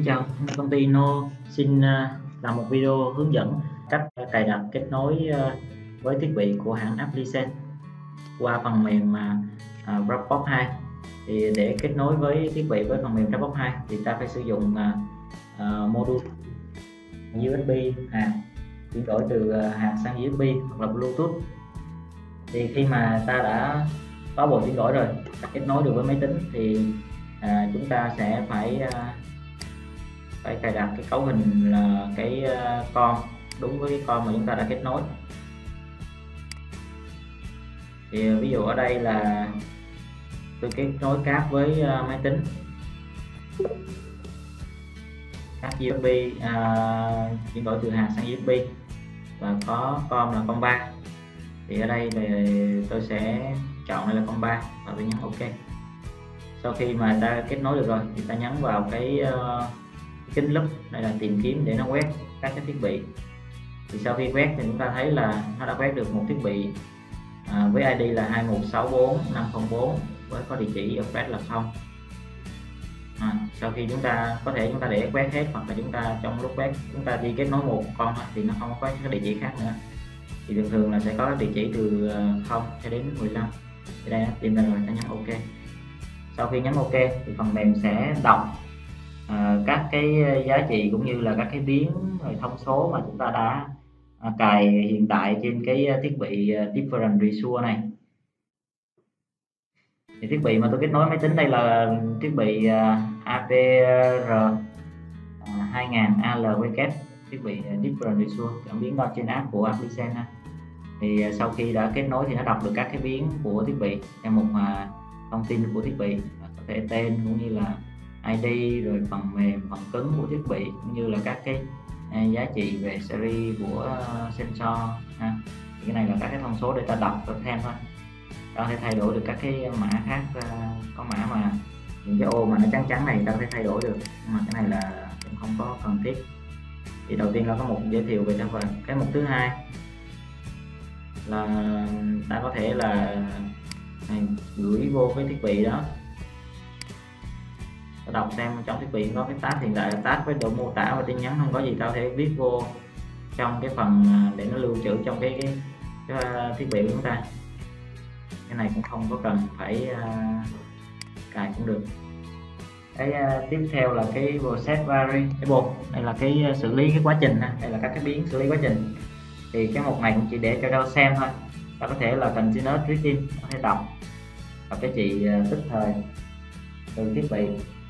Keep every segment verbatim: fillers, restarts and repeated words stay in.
chào, công ty Inno xin à, làm một video hướng dẫn cách cài đặt kết nối à, với thiết bị của hãng Applicent qua phần mềm à, à, Dropbox hai. Thì để kết nối với thiết bị với phần mềm Dropbox hai thì ta phải sử dụng à, à, module u ét bê hạt, chuyển đổi từ hạt sang u ét bê hoặc là Bluetooth. Thì khi mà ta đã có bộ chuyển đổi rồi, kết nối được với máy tính thì à, chúng ta sẽ phải à, phải cài đặt cái cấu hình là cái con đúng với cái con mà chúng ta đã kết nối. Thì ví dụ ở đây là tôi kết nối cáp với máy tính, cáp u ét bê à, chuyển đổi từ hạt sang u ét bê và có con là con ba. Thì ở đây thì tôi sẽ chọn đây là con ba và tôi nhấn OK. Sau khi mà ta kết nối được rồi thì ta nhấn vào cái uh, kính lúp đây là tìm kiếm để nó quét các cái thiết bị. Thì sau khi quét thì chúng ta thấy là nó đã quét được một thiết bị à, với i đê là hai một sáu bốn năm không bốn với có địa chỉ address là không. À, sau khi chúng ta có thể chúng ta để quét hết, hoặc là chúng ta trong lúc quét chúng ta chỉ kết nối một con thì nó không có quét các địa chỉ khác nữa. Thì thường thường là sẽ có địa chỉ từ không cho đến mười lăm. Thì đây tìm ra rồi, ta nhấn OK. Sau khi nhấn OK thì phần mềm sẽ đọc À, các cái giá trị cũng như là các cái biến rồi thông số mà chúng ta đã à, cài hiện tại trên cái thiết bị uh, Different Resource này. Thì thiết bị mà tôi kết nối máy tính đây là thiết bị uh, a pê rờ uh, hai nghìn a lờ vê kép, thiết bị uh, Different Resource, cảm biến đo trên app của Applicent. Thì uh, sau khi đã kết nối thì nó đọc được các cái biến của thiết bị theo một uh, thông tin của thiết bị, có thể tên cũng như là i đê, rồi phần mềm, phần cứng của thiết bị, cũng như là các cái à, giá trị về series của uh, sensor ha. Thì cái này là các cái thông số để ta đọc và thêm thôi. Ta có thể thay đổi được các cái mã khác, uh, có mã mà những cái ô mà nó trắng trắng này ta có thể thay đổi được, nhưng mà cái này là cũng không có cần thiết. Thì đầu tiên là có một giới thiệu về nó, và cái mục thứ hai là ta có thể là này, gửi vô cái thiết bị đó, đọc xem trong thiết bị có cái tab hiện tại là tab với độ mô tả và tin nhắn không có gì, tao thể viết vô trong cái phần để nó lưu trữ trong cái, cái, cái thiết bị của chúng ta. Cái này cũng không có cần phải uh, cài cũng được. Cái uh, tiếp theo là cái process variable, đây là cái uh, xử lý cái quá trình, đây là các cái biến xử lý quá trình. Thì cái mục này cũng chỉ để cho đo xem thôi. Ta có thể là continuous reading, có thể đọc đọc cái chị uh, tức thời từ thiết bị.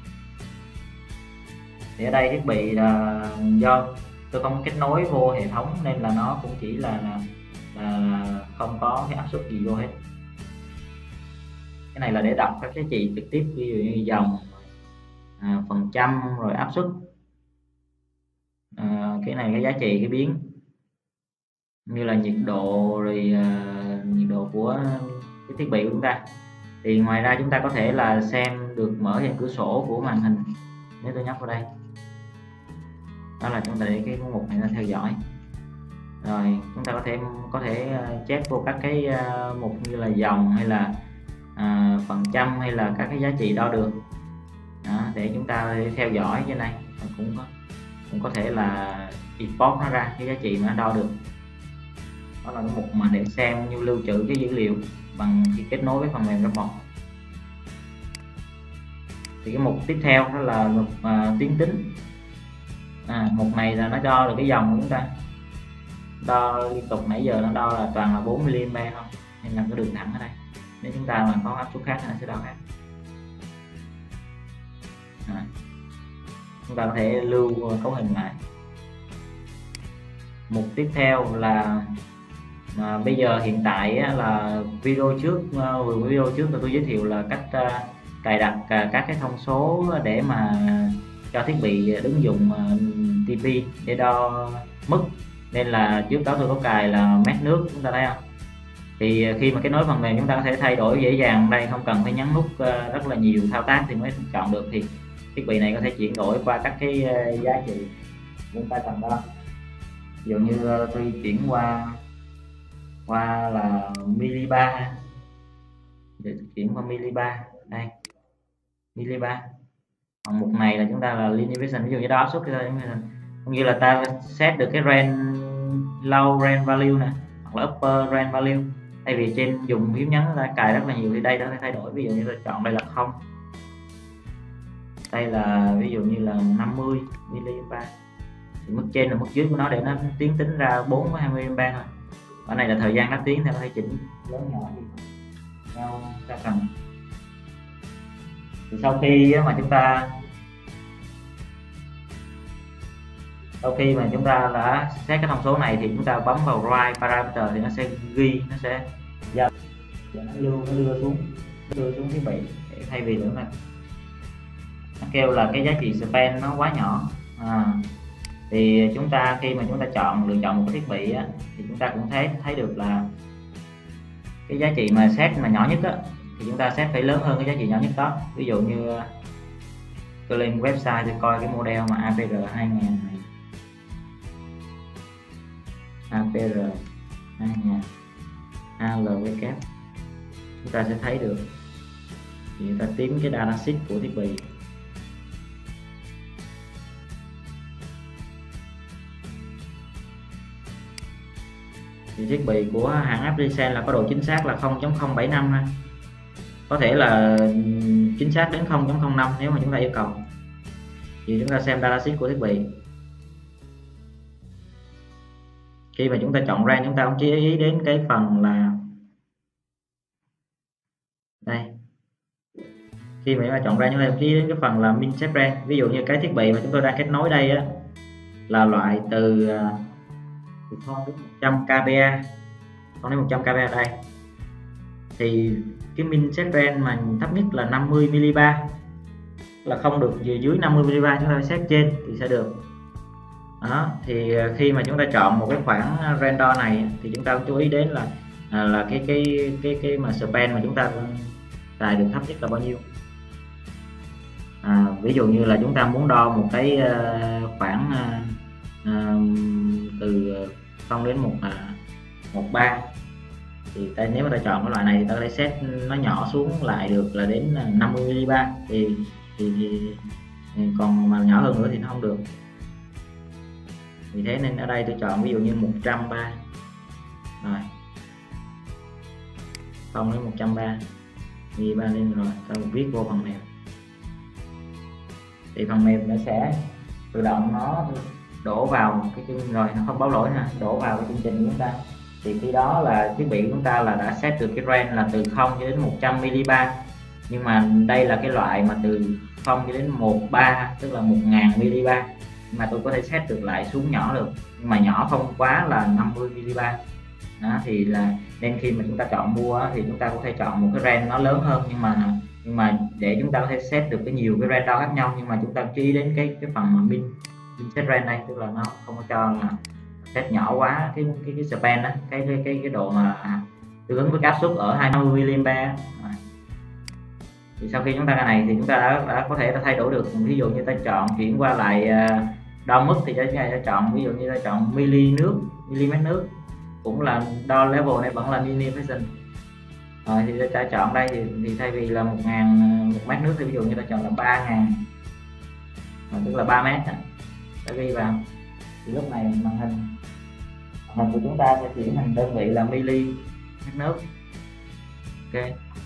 Thì ở đây thiết bị là do tôi không kết nối vô hệ thống nên là nó cũng chỉ là, là, là không có cái áp suất gì vô hết. Cái này là để đọc các giá trị trực tiếp, ví dụ như dòng, à, phần trăm, rồi áp suất. À, cái này cái giá trị cái biến như là nhiệt độ, rồi à, nhiệt độ của cái thiết bị của chúng ta. Thì ngoài ra chúng ta có thể là xem được mở trên cửa sổ của màn hình. Nếu tôi nhấp vào đây, đó là chúng ta để cái mục này nó theo dõi. Rồi chúng ta có thể có thể check vô các cái mục như là dòng, hay là à, phần trăm, hay là các cái giá trị đo được đó, để chúng ta theo dõi. Trên này cũng có cũng có thể là import nó ra cái giá trị mà nó đo được. Đó là cái mục mà để xem như lưu trữ cái dữ liệu bằng khi kết nối với phần mềm Dropbox. Thì cái mục tiếp theo đó là mục uh, tuyến tính. À, mục này là nó đo được cái dòng của chúng ta, đo liên tục. Nãy giờ nó đo là toàn là bốn mi-li-mét không, nên là cái đường thẳng ở đây. Nếu chúng ta mà có áp suất khác thì nó sẽ đo khác. À, chúng ta có thể lưu cấu hình lại. Mục tiếp theo là mà bây giờ hiện tại là video trước uh, video trước là tôi giới thiệu là cách uh, cài đặt uh, các cái thông số để mà cho thiết bị ứng dụng uh, tê pê để đo mức. Nên là trước đó tôi có cài là mét nước, chúng ta thấy không? Thì khi mà kết nối phần mềm chúng ta có thể thay đổi dễ dàng đây, không cần phải nhấn nút uh, rất là nhiều thao tác thì mới chọn được. Thì thiết bị này có thể chuyển đổi qua các cái uh, giá trị chúng ta cần đo. Ví dụ như uh, tôi chuyển qua qua là milibar, để chuyển qua milibar đây, milibar Còn mục này là chúng ta là linear vision, ví dụ như đo áp suất cũng như là ta set được cái range low range value nè, hoặc là upper range value. Thay vì trên dùng phím nhấn ta cài rất là nhiều thì đây nó thay đổi, ví dụ như tôi chọn đây là không, đây là ví dụ như là năm mươi mi-li-ampe, thì mức trên là mức dưới của nó để nó tiến tính ra bốn với hai mươi mi-li-ampe thôi. Ở này là thời gian nó tiến, theo có thể chỉnh lớn nhỏ gì theo ta cần. Thì sau khi mà chúng ta sau khi mà chúng ta đã xét cái thông số này thì chúng ta bấm vào write parameter thì nó sẽ ghi, nó sẽ giao nó lưu, nó đưa xuống nó đưa xuống thiết bị, để thay vì nữa là nó kêu là cái giá trị span nó quá nhỏ. À, thì chúng ta khi mà chúng ta chọn lựa chọn một cái thiết bị á, thì chúng ta cũng thấy thấy được là cái giá trị mà set mà nhỏ nhất á, thì chúng ta set phải lớn hơn cái giá trị nhỏ nhất đó. Ví dụ như tôi lên website tôi coi cái model mà a pê rờ hai nghìn này, a pê rờ hai nghìn a lờ vê kép, chúng ta sẽ thấy được thì chúng ta tìm cái data sheet của thiết bị. Thì thiết bị của hãng Aprilsen là có độ chính xác là không chấm không bảy năm, có thể là chính xác đến không chấm không năm nếu mà chúng ta yêu cầu. Thì chúng ta xem data sheet của thiết bị. Khi mà chúng ta chọn range, chúng ta cũng chú ý đến cái phần là đây. Khi mà chúng ta chọn range, chúng ta chú ý đến cái phần là min set range. Ví dụ như cái thiết bị mà chúng tôi đang kết nối đây á, là loại từ từ không đến một trăm ca pê a, không đến một trăm ca pê a đây, thì cái min set range mà thấp nhất là năm mươi mi-li-bar, là không được dưới năm mươi mi-li-bar, chúng ta set trên thì sẽ được. Đó, thì khi mà chúng ta chọn một cái khoảng render này thì chúng ta cũng chú ý đến là à, là cái cái cái cái mà span mà chúng ta xài được thấp nhất là bao nhiêu. À, ví dụ như là chúng ta muốn đo một cái uh, khoảng uh, uh, từ không đến một một ba, thì ta, nếu mà ta chọn cái loại này thì ta có thể set nó nhỏ xuống lại được là đến năm mươi mi-li-bar, thì, thì, thì, thì còn mà nhỏ hơn nữa thì nó không được. Vì thế nên ở đây tôi chọn ví dụ như một trăm ba, rồi không đến một trăm ba mi-li-bar lên, rồi ta viết vô phần mềm thì phần mềm nó sẽ tự động nó đổ vào cái chương, rồi nó không báo lỗi ha, đổ vào cái chương trình của chúng ta. Thì khi đó là thiết bị của chúng ta là đã set được cái range là từ không cho đến một trăm mi-li-bar, nhưng mà đây là cái loại mà từ không cho đến một ba, tức là một nghìn mi-li-bar, mà tôi có thể set được lại xuống nhỏ được, nhưng mà nhỏ không quá là năm mươi mi-li-bar. Đó, thì là nên khi mà chúng ta chọn mua thì chúng ta có thể chọn một cái range nó lớn hơn, nhưng mà nhưng mà để chúng ta có thể set được cái nhiều cái range đo khác nhau, nhưng mà chúng ta chú ý đến cái cái phần mà min min set range này, tức là nó không có cho là set nhỏ quá cái cái cái span đó, cái cái cái cái độ mà tương ứng với áp suất ở hai mươi mi-li-ampe. Thì sau khi chúng ta cái này thì chúng ta đã, đã có thể ta thay đổi được. Ví dụ như ta chọn chuyển qua lại đo mức thì chúng ta chọn ví dụ như ta chọn mili nước, mm nước, cũng là đo level này vẫn là linear vision. Rồi thì ta chọn đây thì, thì thay vì là một ngàn một mét nước thì ví dụ như ta chọn là ba ngàn, tức là ba mét, ta ghi vào thì lúc này màn hình màn hình của chúng ta sẽ chuyển thành đơn vị là mili mét nước. Ok.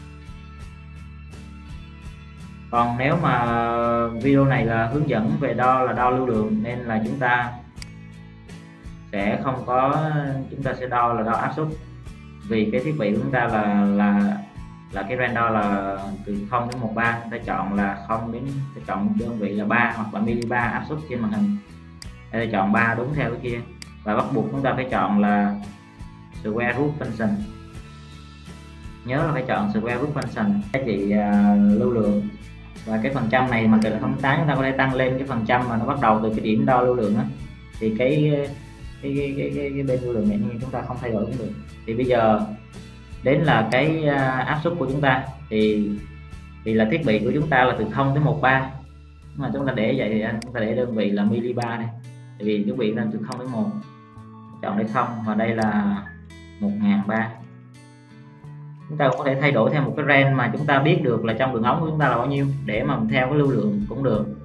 Còn nếu mà video này là hướng dẫn về đo là đo lưu lượng, nên là chúng ta sẽ không có, chúng ta sẽ đo là đo áp suất, vì cái thiết bị của chúng ta là là là cái range đo là từ không đến một ba, ta chọn là không đến, ta chọn đơn vị là ba hoặc là mi-li-bar áp suất trên màn hình. Đây ta chọn ba đúng theo cái kia, và bắt buộc chúng ta phải chọn là square root function. Nhớ là phải chọn square root function, giá trị uh, lưu lượng. Và cái phần trăm này mà từ không tám chúng ta có thể tăng lên cái phần trăm mà nó bắt đầu từ cái điểm đo lưu lượng á, thì cái cái cái cái, cái, cái bên lưu lượng này chúng ta không thay đổi cũng được. Thì bây giờ đến là cái áp suất của chúng ta, thì thì là thiết bị của chúng ta là từ không tới một ba, mà chúng ta để vậy thì chúng ta để đơn vị là mi-li-bar này, tại vì thiết bị là từ không đến một, chọn đây không, và đây là một nghìn ba. Chúng ta có thể thay đổi theo một cái range mà chúng ta biết được là trong đường ống của chúng ta là bao nhiêu để mà theo cái lưu lượng cũng được.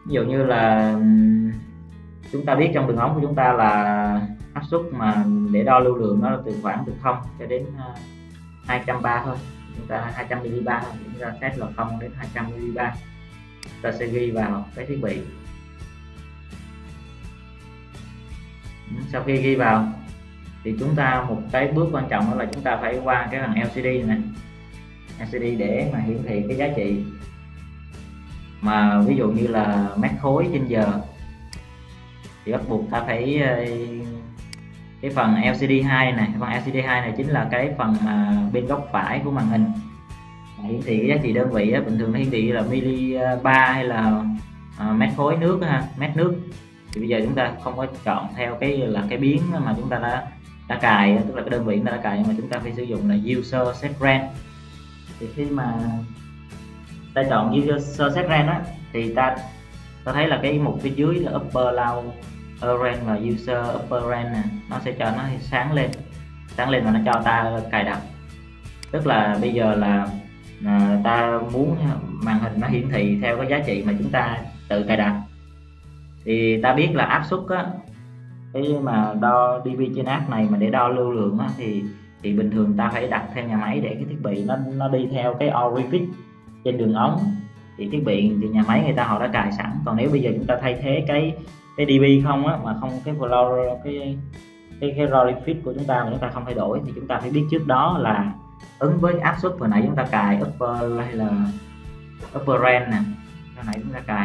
Ví dụ như là chúng ta biết trong đường ống của chúng ta là áp suất mà để đo lưu lượng nó là từ khoảng từ không cho đến hai trăm bar thôi, chúng ta hai trăm mi-li-bar thôi, chúng ta set là không đến hai trăm mi-li-bar. Ta sẽ ghi vào cái thiết bị. Sau khi ghi vào thì chúng ta một cái bước quan trọng đó là chúng ta phải qua cái phần lờ xê đê này, lờ xê đê để mà hiển thị cái giá trị mà ví dụ như là mét khối trên giờ thì bắt buộc ta phải cái phần lờ xê đê hai này, phần lờ xê đê hai này chính là cái phần mà bên góc phải của màn hình hiển thị cái giá trị đơn vị á, bình thường nó hiển thị là mili-bar hay là à, mét khối nước ha, mét nước. Thì bây giờ chúng ta không có chọn theo cái là cái biến mà chúng ta đã đã cài, tức là cái đơn vị chúng ta đã cài, mà chúng ta phải sử dụng là user set range. Thì khi mà ta chọn user set range á thì ta ta thấy là cái mục phía dưới là upper low range và user upper range nè, nó sẽ cho nó sáng lên sáng lên và nó cho ta cài đặt. Tức là bây giờ là à, ta muốn màn hình nó hiển thị theo cái giá trị mà chúng ta tự cài đặt, thì ta biết là áp suất á, cái mà đo dB trên app này mà để đo lưu lượng á, thì thì bình thường ta phải đặt theo nhà máy để cái thiết bị nó nó đi theo cái orifice trên đường ống. Thì thiết bị thì nhà máy người ta họ đã cài sẵn. Còn nếu bây giờ chúng ta thay thế cái cái dB không á, mà không cái flow cái cái cái orifice của chúng ta mà chúng ta không thay đổi, thì chúng ta phải biết trước đó là ứng với áp suất vừa nãy chúng ta cài upper hay là upper range nè, hồi nãy chúng ta cài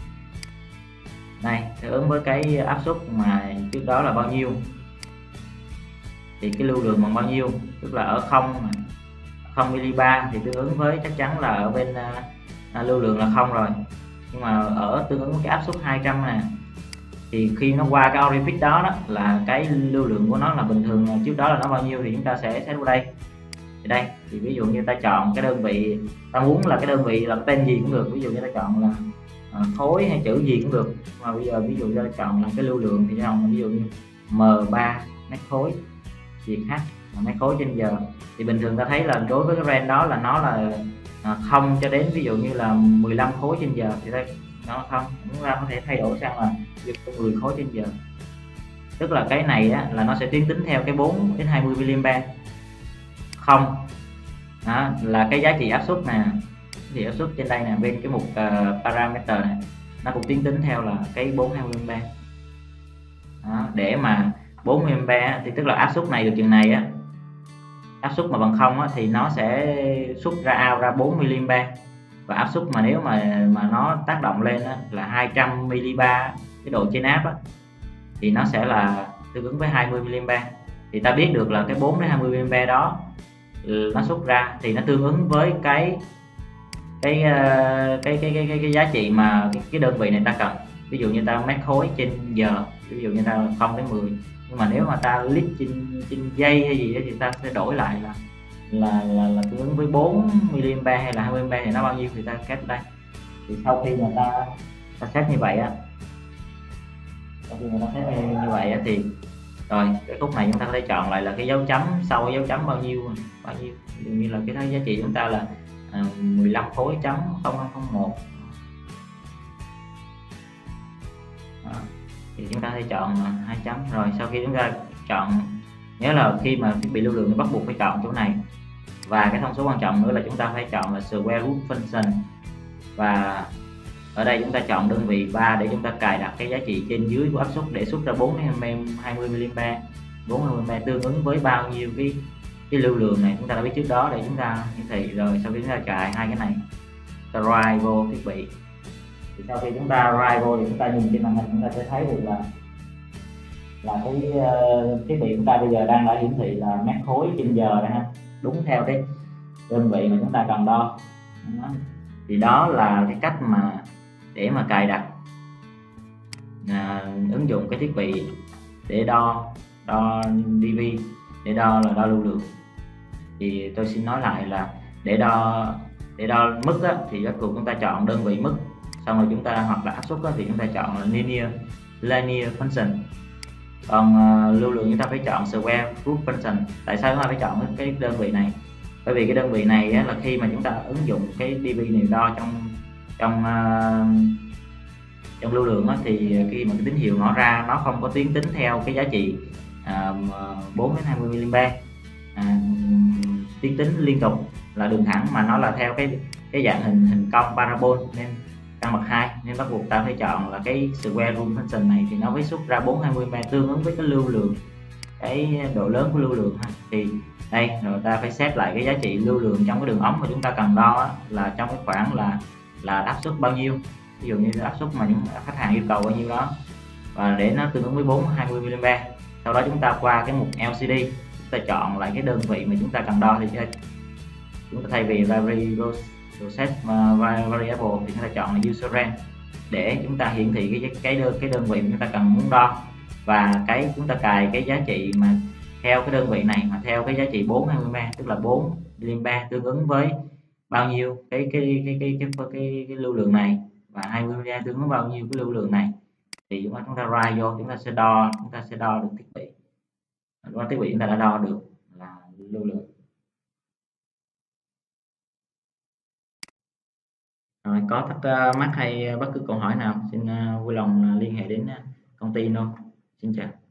này, thì ứng với cái áp suất mà trước đó là bao nhiêu thì cái lưu lượng bằng bao nhiêu, tức là ở không không mi-li-bar thì tương ứng với chắc chắn là ở bên à, lưu lượng là không rồi. Nhưng mà ở tương ứng với cái áp suất hai trăm nè, thì khi nó qua cái orifice đó, đó là cái lưu lượng của nó là bình thường trước đó là nó bao nhiêu thì chúng ta sẽ set vào đây. Thì đây thì ví dụ như ta chọn cái đơn vị, ta muốn là cái đơn vị là tên gì cũng được, ví dụ như ta chọn là à, khối hay chữ gì cũng được. Mà bây giờ ví dụ ta chọn là cái lưu lượng thì chọn ví dụ như em ba mét khối việc h mét khối trên giờ. Thì bình thường ta thấy là đối với cái range đó là nó là à, không cho đến ví dụ như là mười lăm khối trên giờ, thì đây nó không, chúng ta có thể thay đổi sang là mười khối trên giờ. Tức là cái này á, là nó sẽ tiến tính theo cái bốn đến hai mươi mi-li-bar. Không đó, là cái giá trị áp suất nè, thì áp suất trên đây nè, bên cái mục uh, parameter này nó cũng tiến tính theo là cái bốn hai mươi mi-li-bar. Đó, để mà bốn mươi mi-li-bar thì tức là áp suất này được chừng này á, áp suất mà bằng không á, thì nó sẽ xuất ra out ra bốn mi-li-bar. Và áp suất mà nếu mà mà nó tác động lên á, là hai trăm mi-li-bar, cái độ trên áp á, thì nó sẽ là tương ứng với hai mươi mi-li-bar. Thì ta biết được là cái bốn đến hai mươi mi-li-bar đó nó xuất ra thì nó tương ứng với cái cái cái cái cái, cái, cái giá trị mà cái, cái đơn vị này ta cần. Ví dụ như ta mét khối trên giờ, ví dụ như ta không đến mười, nhưng mà nếu mà ta lít trên trên giây hay gì đó thì ta sẽ đổi lại là là là, là tương ứng với bốn mi-li-bar hay là hai mươi mi-li-bar thì nó bao nhiêu thì ta kết đây. Thì sau khi mà ta ta set như vậy á, sau khi mà ta set như vậy á thì rồi cái khúc này chúng ta có thể chọn lại là cái dấu chấm sau dấu chấm bao nhiêu bao nhiêu ví dụ như là cái giá trị chúng ta là à, mười lăm khối chấm không không không một. Đó. Thì chúng ta sẽ chọn hai chấm. Rồi sau khi chúng ta chọn, nhớ là khi mà thiết bị lưu lượng thì bắt buộc phải chọn chỗ này. Và cái thông số quan trọng nữa là chúng ta phải chọn là square root function, và ở đây chúng ta chọn đơn vị ba để chúng ta cài đặt cái giá trị trên dưới của áp suất để xuất ra bốn hai mươi mi-li-bar. bốn hai mươi mi-li-bar tương ứng với bao nhiêu cái cái lưu lượng này chúng ta đã biết trước đó để chúng ta hiển thị. Rồi sau khi chúng ta cài hai cái này, ta write vô thiết bị, thì sau khi chúng ta write vô thì chúng ta nhìn trên màn hình chúng ta sẽ thấy được là là cái uh, thiết bị chúng ta bây giờ đang đã hiển thị là mét khối trên giờ đây ha, đúng theo cái đơn vị mà chúng ta cần đo. Đó. Thì đó là cái cách mà để mà cài đặt à, ứng dụng cái thiết bị để đo đo dB, để đo là đo lưu lượng. Thì tôi xin nói lại là để đo để đo mức á, thì bắt buộc chúng ta chọn đơn vị mức, xong rồi chúng ta hoặc là áp suất á, thì chúng ta chọn là linear linear function. Còn uh, lưu lượng chúng ta phải chọn square root function. Tại sao chúng ta phải chọn cái đơn vị này? Bởi vì cái đơn vị này á, là khi mà chúng ta ứng dụng cái dB này đo trong trong uh, Trong lưu lượng á, thì khi mà cái tín hiệu nó ra nó không có tuyến tính theo cái giá trị à, bốn đến hai mươi mi-li-mét à, tuyến tính liên tục là đường thẳng, mà nó là theo cái cái dạng hình hình cong parabol nên căn bậc hai, nên bắt buộc ta phải chọn là cái square rule function này thì nó mới xuất ra bốn trăm hai mươi mi-li-mét tương ứng với cái lưu lượng, cái độ lớn của lưu lượng ha. Thì đây rồi ta phải xét lại cái giá trị lưu lượng trong cái đường ống mà chúng ta cần đo á, là trong cái khoảng là là áp suất bao nhiêu, ví dụ như áp suất mà những khách hàng yêu cầu bao nhiêu đó, và để nó tương ứng với bốn trăm hai mươi mi-li-mét. Sau đó chúng ta qua cái mục lờ xê đê, chúng ta chọn lại cái đơn vị mà chúng ta cần đo, thì chúng ta thay vì vary process variable thì chúng ta chọn là user để chúng ta hiển thị cái cái đơn cái đơn vị mà chúng ta cần muốn đo, và cái chúng ta cài cái giá trị mà theo cái đơn vị này mà theo cái giá trị bốn trăm hai mươi mi-li-mét, tức là bốn mi-li-mét tương ứng với bao nhiêu cái cái cái cái cái, cái, cái, cái lưu lượng này, và hai mươi mi-li-mét tương ứng bao nhiêu cái lưu lượng này, thì chúng ta chúng ta write vô, chúng ta sẽ đo chúng ta sẽ đo được thiết bị, qua thiết bị chúng ta đã đo được là lưu lượng. Rồi, có thắc mắc hay bất cứ câu hỏi nào xin vui lòng liên hệ đến công ty Inno. Xin chào.